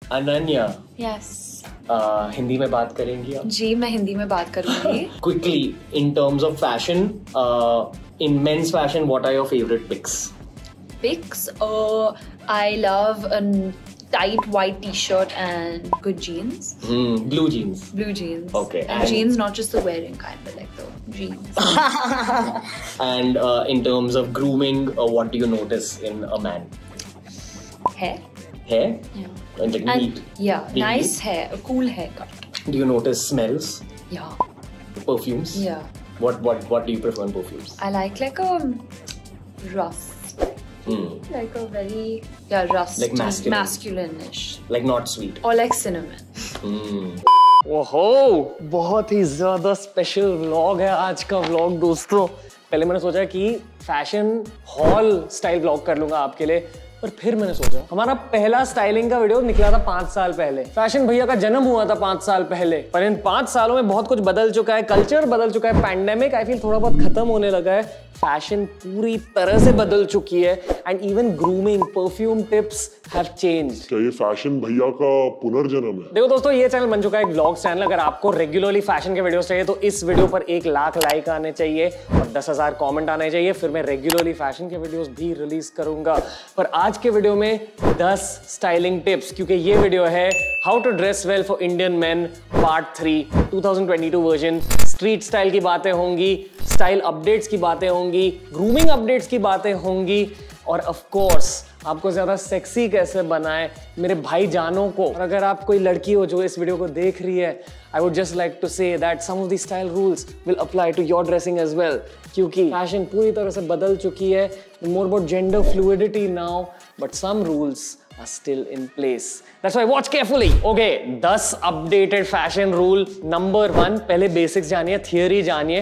Ananya, yes Hindi में बात करेंगी आप? जी, मैं हिंदी में बात करूंगी. Quickly, in terms of fashion, in men's fashion, what are your favorite picks? Picks, I love a tight white t-shirt and good jeans. Blue jeans. Blue jeans. Okay. And jeans, not just the wearing kind, but like the jeans. And in terms of grooming, what do you notice in a man? Hair. Hair? Yeah. Like neat. Yeah, Neat. nice hair, a cool haircut. Do you notice smells? Yeah. Perfumes? Yeah. What do you prefer in perfumes? I like a rust. Like a very rust. Like masculine. Masculine-ish. Like not sweet. Or like cinnamon. ओहो, बहुत ही ज्यादा special vlog है आज का vlog दोस्तों. पहले मैंने सोचा कि फैशन हॉल स्टाइल व्लॉग कर लूंगा आपके लिए, पर फिर मैंने सोचा हमारा पहला स्टाइलिंग का वीडियो निकला था 5 साल पहले. फैशन भैया का जन्म हुआ था 5 साल पहले, पर इन 5 सालों में बहुत कुछ बदल चुका है. कल्चर बदल चुका है, पैंडेमिक आई फील थोड़ा बहुत खत्म होने लगा है, फैशन पूरी तरह से बदल चुकी है, and even grooming, perfume tips have changed. क्या ये फैशन भैया का पुनर्जन्म है? देखो दोस्तों, ये चैनल बन चुका है एक व्लॉग चैनल. अगर आपको रेगुलरली फैशन के वीडियोस चाहिए तो इस वीडियो पर 1 लाख लाइक आने चाहिए और 10,000 कमेंट आने चाहिए, फिर मैं रेगुलरली फैशन के वीडियोस भी रिलीज करूंगा. पर आज के वीडियो में 10 स्टाइलिंग टिप्स, क्योंकि ये वीडियो है how to dress well for Indian men part 3 2022 version. Street style की बातें होंगी, स्टाइल अपडेट्स की बातें होंगी, ग्रूमिंग अपडेट्स की बातें होंगी, और ऑफ कोर्स आपको ज्यादा सेक्सी कैसे बनाए मेरे भाई जानों को. और अगर आप कोई लड़की हो जो इस वीडियो को देख रही है, I would just like to say that some of the style rules will apply to your dressing as well, क्योंकि फैशन पूरी तरह से बदल चुकी है. More about gender fluidity now, but some rules are still in place. That's why watch carefully. Okay, 10 updated fashion rule. Number 1, पहले basics जानिए, theory जानिए.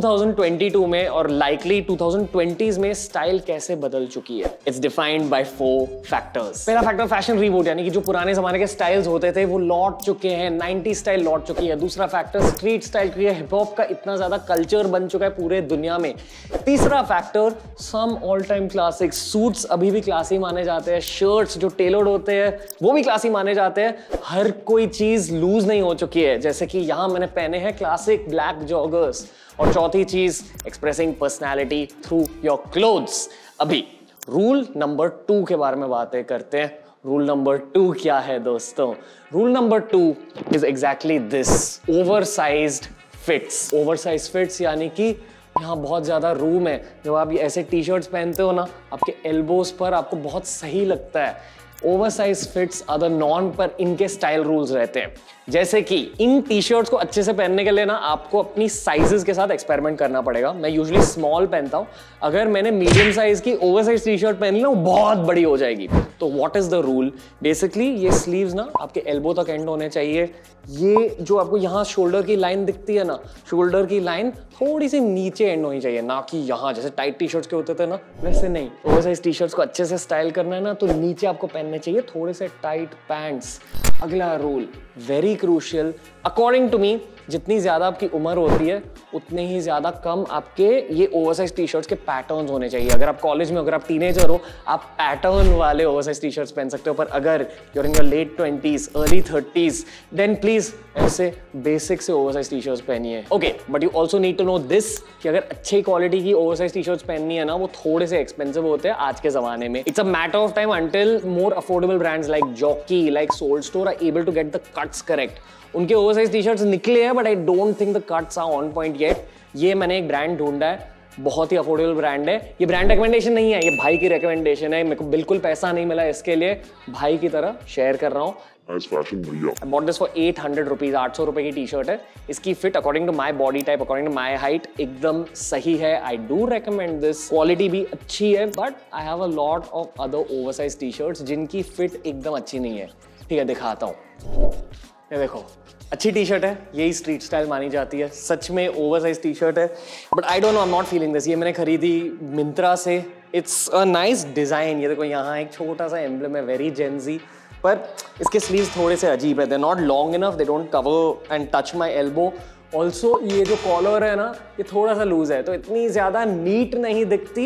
2022 में और likely 2020s में स्टाइल कैसे बदल चुकी है. It's defined by 4 factors. पहला फैक्टर फैशन रीबूट, यानी कि जो पुराने जमाने के स्टाइल्स होते थे वो लौट चुके हैं, 90 स्टाइल लौट चुकी है. दूसरा फैक्टर स्ट्रीट स्टाइल, क्योंकि हिप हॉप का इतना ज्यादा कल्चर बन चुका है पूरे दुनिया में. तीसरा factor some all time classics. Suits अभी भी क्लासी माने जाते हैं, शर्ट्स जो टेलर्ड होते हैं वो भी क्लासी माने जाते हैं. हर कोई चीज लूज नहीं हो चुकी है, जैसे कि यहां मैंने पहने हैं क्लासिक ब्लैक जॉगर्स. और चौथी चीज, expressing personality through your clothes. अभी रूल नंबर 2 के बारे में बातें करते हैं. रूल नंबर 2 क्या है दोस्तों? Rule number 2 is exactly this, oversized fits. Oversize fits यानी कि यहाँ बहुत ज्यादा रूम है. जब आप ये ऐसे टी शर्ट्स पहनते हो ना, आपके एल्बोज पर आपको बहुत सही लगता है. Oversize fits are the norm, पर इनके स्टाइल रूल्स रहते हैं. जैसे कि इन टी शर्ट्स को अच्छे से पहनने के लिए ना आपको अपनी साइजेस के साथ एक्सपेरिमेंट करना पड़ेगा. मैं यूजुअली स्मॉल पहनता हूं, अगर मैंने मीडियम साइज की ओवरसाइज टी शर्ट पहनी ना वो बहुत बड़ी हो जाएगी. तो what is the rule? Basically ये स्लीव्स ना आपके एल्बो तक एंड होने चाहिए. ये जो आपको यहाँ शोल्डर की लाइन दिखती है ना, शोल्डर की लाइन थोड़ी सी नीचे एंड होनी चाहिए, ना कि यहाँ जैसे टाइट टी शर्ट्स के होते थे ना, वैसे नहीं. ओवरसाइज टी शर्ट्स को अच्छे से स्टाइल करना है ना, तो नीचे आपको पहनने चाहिए थोड़े से टाइट पैंट्स. अगला rule very crucial, according to me, जितनी ज्यादा आपकी उम्र होती है उतने ही ज्यादा कम आपके ये ओवरसाइज टी शर्ट्स के पैटर्न्स होने चाहिए. अगर आप कॉलेज में, अगर आप टीनेजर हो, आप पैटर्न वाले ओवरसाइज टी शर्ट्स पहन सकते हो, पर अगर you're in your late 20s early 30s then please ऐसे बेसिक से ओवरसाइज टी शर्ट्स पहनिए. Okay, but you also need to know this कि अगर अच्छी क्वालिटी की ओवरसाइज टी शर्ट्स पहननी है ना, वो थोड़े से एक्सपेंसिव होते हैं आज के जमाने में. It's a matter of time until more affordable brands like Jockey, like Souled Store are able to get the cuts correct. उनके ओवरसाइज टी शर्ट्स निकले हैं, but I don't think the cuts are on point yet. ये मैंने एक brand ढूंढा है, बहुत ही affordable brand है. ये ब्रांड रिकमेंडेशन नहीं है, ये भाई की रिकमेंडेशन है. मेरे को बिल्कुल पैसा नहीं मिला इसके लिए, भाई की तरह शेयर कर रहा हूँ. फैशन भैया, I bought this for 800 rupees. 800 रुपए की टी शर्ट है. इसकी fit according to my body type, according to my height एकदम सही है. I do recommend this. Quality भी अच्छी है, but I have a lot of other oversize T shirts जिनकी फिट एकदम अच्छी नहीं है. ठीक है, दिखाता हूँ. ये देखो, अच्छी टी शर्ट है, यही स्ट्रीट स्टाइल मानी जाती है. सच में ओवरसाइज टी शर्ट है, but I don't know, I am not feeling this. ये मैंने खरीदी मिंत्रा से. It's a nice design. ये देखो, यहाँ एक छोटा सा एम्ब्लेम है, वेरी जेंजी, पर इसके स्लीव्स थोड़े से अजीब है. They not long enough, they don't cover and touch my elbow. Also ये जो कॉलर है ना, ये थोड़ा सा लूज है, तो इतनी ज्यादा नीट नहीं दिखती,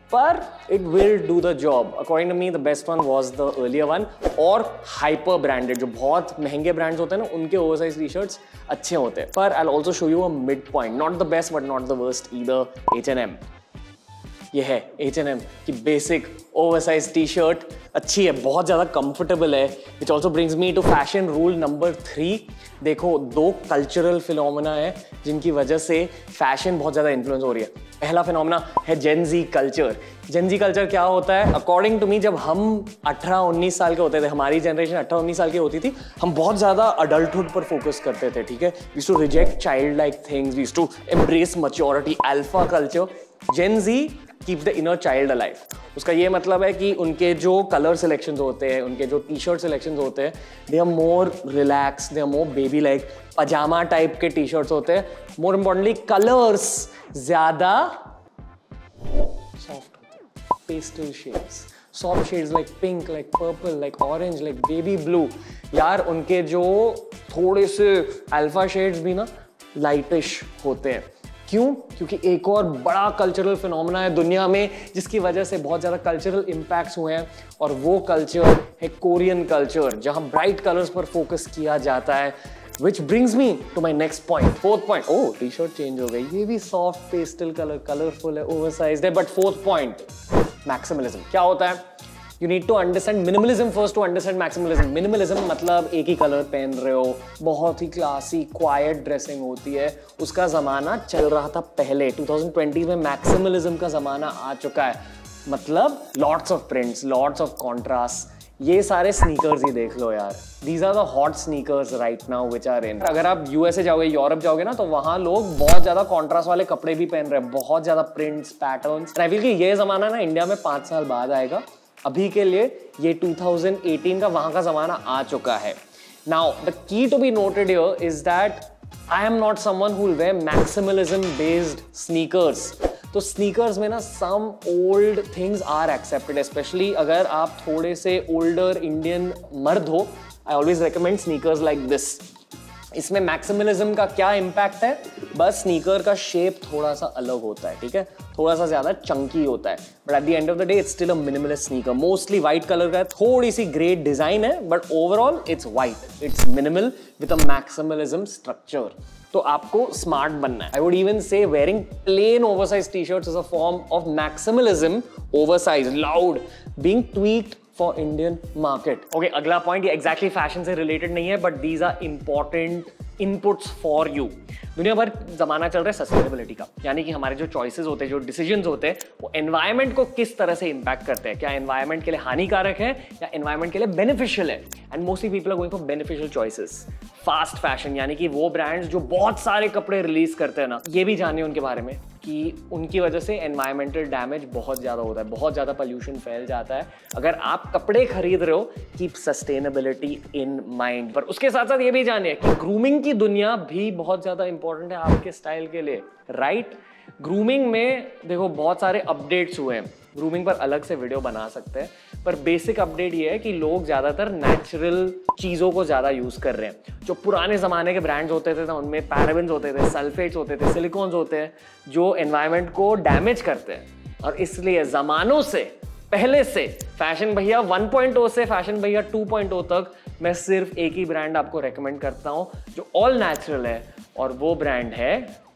पर it will do the job. According to me, the best one was the earlier one. और hyper branded, जो बहुत महंगे brands होते हैं ना, उनके oversized t-shirts अच्छे होते हैं. पर I'll also show you a midpoint. Not the best, but not the worst either. H&M. ये है H&M की बेसिक ओवरसाइज टी शर्ट, अच्छी है, बहुत ज़्यादा कंफर्टेबल है. Which also brings me to fashion rule number 3. देखो, 2 कल्चरल फिनोमेना है जिनकी वजह से फैशन बहुत ज़्यादा इन्फ्लुएंस हो रही है. पहला फिनोमेना है जेन जी कल्चर. जेन जी कल्चर क्या होता है? अकॉर्डिंग टू मी, जब हम 18-19 साल के होते थे, हमारी जनरेशन 18-19 साल की होती थी, हम बहुत ज़्यादा अडल्टहुड पर फोकस करते थे. ठीक है, we used to reject child like things, we used to embrace maturity, alpha culture. Gen Z keep the inner child alive. उसका ये मतलब है कि उनके जो कलर सिलेक्शंस होते हैं, उनके जो टी शर्ट सिलेक्शंस होते हैं, they are more relax, they are more baby like. Pyjama type के टी शर्ट्स होते हैं. मोर इम्पोर्टेंटली कलर्स ज्यादा सॉफ्ट होते हैं, pastel shades, soft shades like pink, like purple, like orange, like baby blue. यार, उनके जो थोड़े से अल्फा शेड्स भी ना लाइटिश होते हैं. क्यों? क्योंकि एक और बड़ा कल्चरल फिनोमेना है दुनिया में जिसकी वजह से बहुत ज़्यादा कल्चरल इम्पैक्ट्स हुए हैं, और वो कल्चर है कोरियन कल्चर, जहां ब्राइट कलर्स पर फोकस किया जाता है. Which brings me to my next point, 4th point. Oh, T shirt change हो गई, ये भी सॉफ्ट पेस्टल कलर, कलरफुल है, ओवरसाइज्ड है. But 4th point, maximalism. क्या होता है? You need to understand minimalism first to understand maximalism. Minimalism मतलब एक ही कलर पहन रहे हो, बहुत ही क्लासी क्वाइट ड्रेसिंग होती है. उसका ज़माना चल रहा था पहले. 2020 में मैक्सिमलिज्म का ज़माना आ चुका है. मतलब lots of prints, lots of contrast. ये सारे स्नीकर्स ही देख लो यार. These are the hot sneakers right now which are in. अगर आप यूएसए जाओगे, यूरोप जाओगे ना, तो वहाँ लोग बहुत ज़्यादा कॉन्ट्रास्ट वाले कपड़े भी पहन रहे हैं, बहुत ज़्यादा प्रिंट्स, पैटर्न्स. आई फील कि ये ज़माना ना इंडिया में 5 साल बाद आएगा. अभी के लिए ये 2018 का वहां का जमाना आ चुका है. Now the key to be noted here is that I am not someone who will wear maximalism based sneakers. तो स्नीकर्स में ना some old things are accepted, specially अगर आप थोड़े से ओल्डर इंडियन मर्द हो. I always recommend sneakers like this. इसमें मैक्सिमलिज्म का क्या इम्पैक्ट है? बस स्नीकर का शेप थोड़ा सा अलग होता है. ठीक है, थोड़ा सा ज्यादा चंकी होता है, but at the end of the day it's still a minimalist sneaker. Mostly white colour का है, थोड़ी सी ग्रे डिजाइन है, but overall it's white, it's minimal with a maximalism structure. तो आपको स्मार्ट बनना है. I would even say wearing plain oversize T shirts is a form of maximalism. Oversize, loud, being tweaked for Indian market. Okay, अगला point ये exactly fashion से related नहीं है, but these are important inputs for you. दुनिया भर जमाना चल रहा है सस्टेनेबिलिटी का, यानी कि हमारे जो चॉइसेस होते हैं, जो डिसीजंस होते हैं, वो एनवायरनमेंट को किस तरह से इंपैक्ट करते हैं. क्या एनवायरनमेंट के लिए हानिकारक है या एनवायरनमेंट के लिए बेनिफिशियल है? And mostly people are going for beneficial choices. Fast fashion, यानी कि वो ब्रांड्स जो बहुत सारे कपड़े रिलीज करते हैं ना, ये भी जानिए उनके बारे में कि उनकी वजह से एनवायरमेंटल डैमेज बहुत ज़्यादा होता है, बहुत ज़्यादा पोल्यूशन फैल जाता है. अगर आप कपड़े खरीद रहे हो, कीप सस्टेनेबिलिटी इन माइंड. पर उसके साथ साथ ये भी जानिए कि ग्रूमिंग की दुनिया भी बहुत ज़्यादा इंपॉर्टेंट है आपके स्टाइल के लिए. राइट, ग्रूमिंग में देखो बहुत सारे अपडेट्स हुए हैं. ग्रूमिंग पर अलग से वीडियो बना सकते हैं, पर बेसिक अपडेट ये है कि लोग ज़्यादातर नेचुरल चीज़ों को ज़्यादा यूज़ कर रहे हैं. जो पुराने ज़माने के ब्रांड्स होते थे ना, उनमें पैराबेन्स होते थे, सल्फेट्स होते थे, सिलिकॉन्स होते हैं, जो एनवायरनमेंट को डैमेज करते हैं. और इसलिए ज़मानों से पहले से फैशन भैया 1.0 से फैशन भैया 2.0 तक मैं सिर्फ एक ही ब्रांड आपको रेकमेंड करता हूँ जो ऑल नेचुरल है, और वो ब्रांड है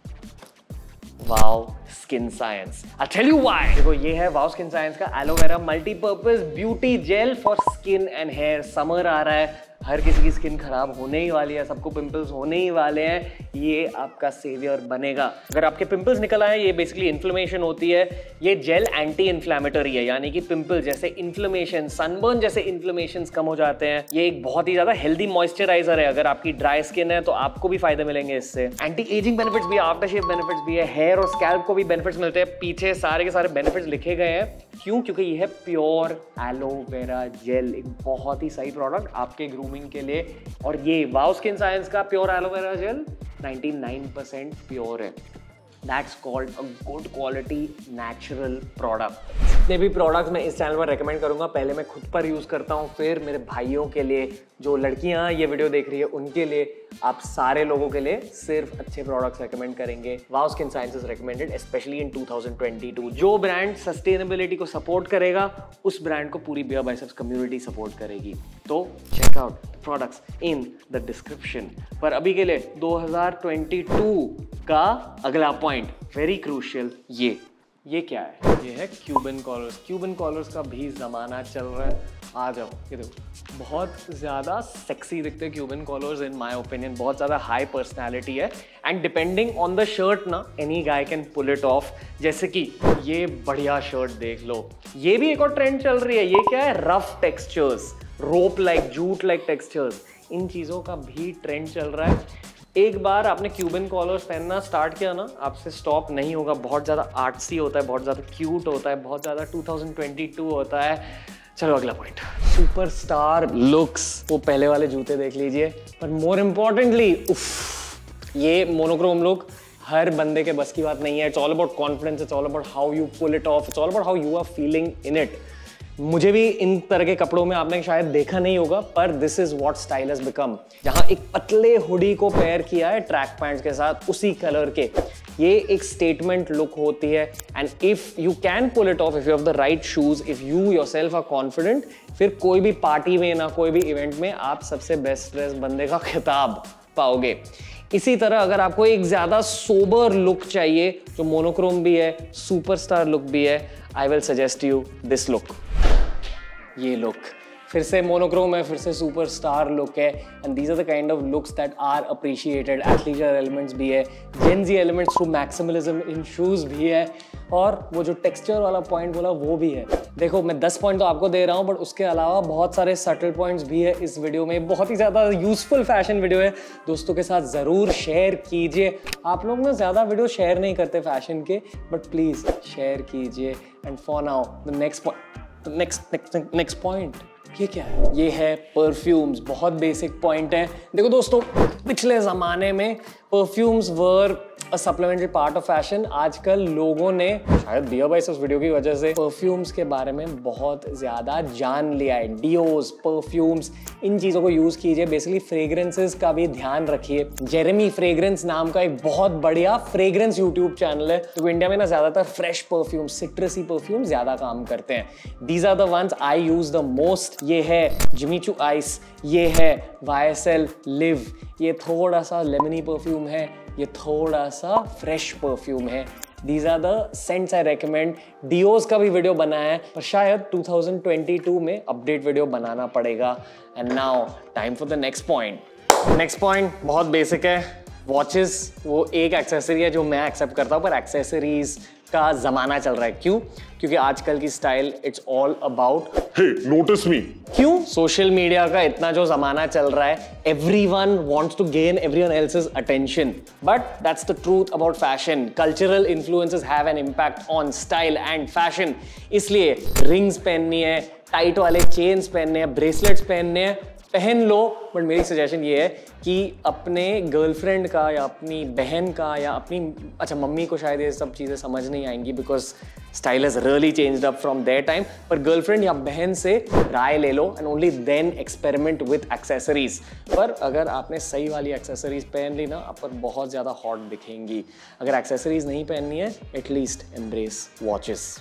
Wow Skin Science. I tell you why. देखो, ये है वाओ स्किन साइंस का aloe vera multipurpose beauty gel for skin and hair. Summer आ रहा है, हर किसी की स्किन खराब होने ही वाली है, सबको पिंपल्स होने ही वाले हैं. ये आपका सेवियर बनेगा. अगर आपके पिंपल्स निकल आए, ये बेसिकली इन्फ्लेमेशन होती है. ये जेल एंटी इन्फ्लेमेटरी है, यानी कि पिंपल जैसे इन्फ्लेमेशन, सनबर्न जैसे इन्फ्लेमेशन कम हो जाते हैं. ये एक बहुत ही ज्यादा हेल्दी मॉइस्चराइजर है. अगर आपकी ड्राई स्किन है तो आपको भी फायदे मिलेंगे इससे. एंटी एजिंग बेनिफिट्स भी है, आफ्टर शेव बेनिफिट्स भी है, हेयर और स्कैल्प को भी बेनिफिट्स मिलते हैं. पीछे सारे के सारे बेनिफिट्स लिखे गए हैं. क्यों? क्योंकि ये है प्योर एलोवेरा जेल, एक बहुत ही सही प्रोडक्ट आपके ग्रूमिंग के लिए. और ये वाओ स्किन साइंस का प्योर एलोवेरा जेल 99% प्योर है. That's called a good quality natural product. जितने भी प्रोडक्ट्स मैं इस चैनल पर रेकमेंड करूंगा, पहले मैं खुद पर यूज़ करता हूं, फिर मेरे भाइयों के लिए, जो लड़कियां ये वीडियो देख रही है उनके लिए, आप सारे लोगों के लिए सिर्फ अच्छे प्रोडक्ट्स रेकमेंड करेंगे। Wow Skin Sciences recommended specially in 2022। जो ब्रांड सस्टेनेबिलिटी को सपोर्ट करेगा उस ब्रांड को पूरी बियर बाइसेप्स कम्युनिटी सपोर्ट करेगी। तो check out products in the description. पर अभी के लिए 2022 का अगला पॉइंट वेरी क्रूशियल, ये क्या है? ये है क्यूबन कॉलर्स। क्यूबन कॉलर्स का भी ज़माना चल रहा है। आ जाओ, ये देखो, बहुत ज़्यादा सेक्सी दिखते हैं Cuban collars in my opinion. बहुत ज़्यादा हाई पर्सनैलिटी है and depending on the shirt ना, any guy can pull it off. जैसे कि ये बढ़िया शर्ट देख लो, ये भी एक और ट्रेंड चल रही है। ये क्या है? Rough textures, rope like, jute like textures, इन चीज़ों का भी ट्रेंड चल रहा है। एक बार आपने क्यूबन कॉलर्स पहनना स्टार्ट किया ना, आपसे स्टॉप नहीं होगा। बहुत ज़्यादा आर्ट्सी होता है, बहुत ज़्यादा क्यूट होता है, बहुत ज़्यादा 2022 होता है। चलो अगला पॉइंट, सुपरस्टार लुक्स। वो पहले वाले जूते देख लीजिए, पर मोर इम्पोर्टेंटली ये मोनोक्रोम लुक हर बंदे के बस की बात नहीं है। It's all about confidence, it's all about how you pull it off, it's all about how you are feeling in it. मुझे भी इन तरह के कपड़ों में आपने शायद देखा नहीं होगा, पर this is what style has become. जहां एक पतले हुडी को पेयर किया है ट्रैक पैंट्स के साथ उसी कलर के, ये एक स्टेटमेंट लुक होती है। And if you can pull it off, if you have the right shoes, if you yourself are confident, फिर कोई भी पार्टी में ना कोई भी इवेंट में आप सबसे बेस्ट ड्रेस बंदे का खिताब पाओगे। इसी तरह अगर आपको एक ज्यादा सोबर लुक चाहिए, जो मोनोक्रोम भी है, सुपरस्टार लुक भी है, I will suggest you this look. ये लुक फिर से मोनोक्रोम है, फिर से सुपरस्टार लुक है, and these are the kind of looks that are appreciated. Athleisure elements भी है, Gen Z elements through maximalism in shoes भी है, और वो जो टेक्सचर वाला पॉइंट बोला वो भी है। देखो, मैं 10 पॉइंट तो आपको दे रहा हूँ, बट उसके अलावा बहुत सारे सटल पॉइंट्स भी है इस वीडियो में। बहुत ही ज़्यादा यूजफुल फैशन वीडियो है, दोस्तों के साथ ज़रूर शेयर कीजिए। आप लोग ना ज़्यादा वीडियो शेयर नहीं करते फैशन के, बट प्लीज़ शेयर कीजिए। And for now the next point, ये क्या है? ये है परफ्यूम्स। बहुत बेसिक पॉइंट है। देखो दोस्तों, पिछले ज़माने में perfumes were a supplementary part of fashion. आजकल लोगों ने, शायद बियर बाइसेप्स वीडियो की वजह से, परफ्यूम्स के बारे में बहुत ज़्यादा जान लिया है। डियोस, परफ्यूम्स, इन चीज़ों को यूज़ कीजिए। बेसिकली फ्रेग्रेंसेस का भी ध्यान रखिए। जेरेमी फ्रेग्रेंस नाम का एक बहुत बढ़िया फ्रेग्रेंस यूट्यूब चैनल है, तो इंडिया में ना ज़्यादातर फ्रेश परफ्यूम, सिट्रसी परफ्यूम ज़्यादा काम करते हैं। These are the ones I use the most. ये है जिमी चू आइस, ये है YSL लिव, ये थोड़ा सा लेमनी परफ्यूम है, ये थोड़ा सा फ्रेश परफ्यूम है। These are the scents I recommend. Deos का भी वीडियो बनाया है, पर शायद 2022 में अपडेट वीडियो बनाना पड़ेगा। And now time for the next point. Next point बहुत बेसिक है। वॉचेस वो एक एक्सेसरी है जो मैं एक्सेप्ट करता हूँ, पर एक्सेसरीज का जमाना चल रहा है। क्यों? क्योंकि आजकल की style it's all about hey notice me. क्यों? सोशल मीडिया का इतना जो जमाना चल रहा है, everyone wants to gain everyone else's attention, but that's the truth about fashion. Cultural influences have an impact on style and fashion. इसलिए rings पहननी है, टाइट वाले चेन्स पहनने हैं, ब्रेसलेट्स पहनने हैं, पहन लो। बट मेरी सजेशन ये है कि अपने गर्लफ्रेंड का या अपनी बहन का या अपनी, अच्छा मम्मी को शायद ये सब चीज़ें समझ नहीं आएंगी, because style has really changed up from their time, पर गर्लफ्रेंड या बहन से राय ले लो and only then experiment with accessories. पर अगर आपने सही वाली एक्सेसरीज पहन ली ना, आप पर बहुत ज़्यादा हॉट दिखेंगी। अगर एक्सेसरीज नहीं पहननी है, at least embrace watches.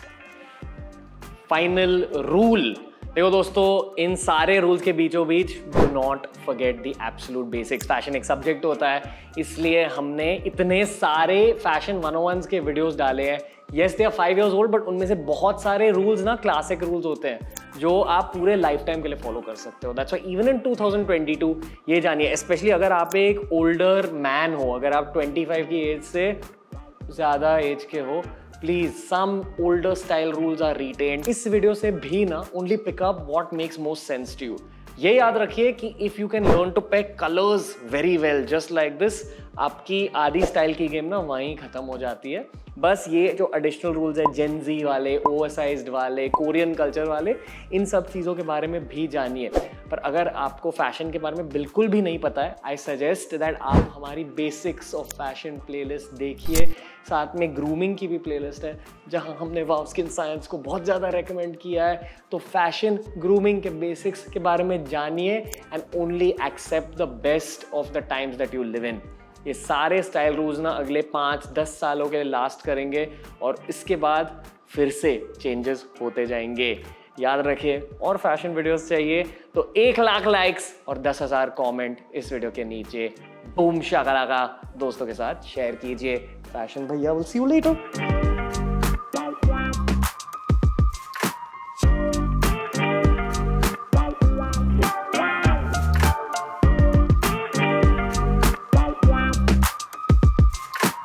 Final rule, देखो दोस्तों, इन सारे रूल्स के बीचों बीच do not forget the absolute basics. फैशन एक सब्जेक्ट होता है, इसलिए हमने इतने सारे फैशन 101s के वीडियोस डाले हैं। Yes they are 5 years old, but उनमें से बहुत सारे रूल्स ना क्लासिक रूल्स होते हैं जो आप पूरे लाइफ टाइम के लिए फॉलो कर सकते हो। दैट्स व्हाई इवन इन 2022 ये जानिए, स्पेशली अगर आप एक ओल्डर मैन हो, अगर आप 25 की एज से ज़्यादा एज के हो, please some older style rules are retained. इस वीडियो से भी ना only pick up what makes most sense to you. ये याद रखिए कि if you can learn to pick colours very well just like this, आपकी आधी स्टाइल की गेम ना वहीं खत्म हो जाती है। बस ये जो एडिशनल रूल्स हैं जेन ज़ी वाले, ओवरसाइज्ड वाले, कोरियन कल्चर वाले, इन सब चीज़ों के बारे में भी जानिए। पर अगर आपको फैशन के बारे में बिल्कुल भी नहीं पता है, आई सजेस्ट दैट आप हमारी बेसिक्स ऑफ फैशन प्लेलिस्ट देखिए। साथ में ग्रूमिंग की भी प्लेलिस्ट है जहां हमने वाव स्किन साइंस को बहुत ज़्यादा रेकमेंड किया है। तो फैशन ग्रूमिंग के बेसिक्स के बारे में जानिए and only accept the best of the times that you live in. ये सारे स्टाइल रूल्स ना अगले 5-10 सालों के लिए लास्ट करेंगे और इसके बाद फिर से चेंजेस होते जाएंगे। याद रखिए, और फैशन वीडियोस चाहिए तो 1 लाख लाइक्स और 10,000 कमेंट इस वीडियो के नीचे बूम शाकालाका दोस्तों के साथ शेयर कीजिए। फैशन भैया विल सी यू लेटर।